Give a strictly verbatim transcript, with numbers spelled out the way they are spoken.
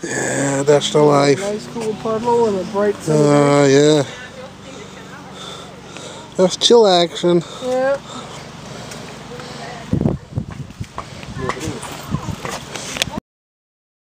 Yeah, that's the life. Nice cool puddle and a bright sunny Uh, yeah. That's chill action. Yeah.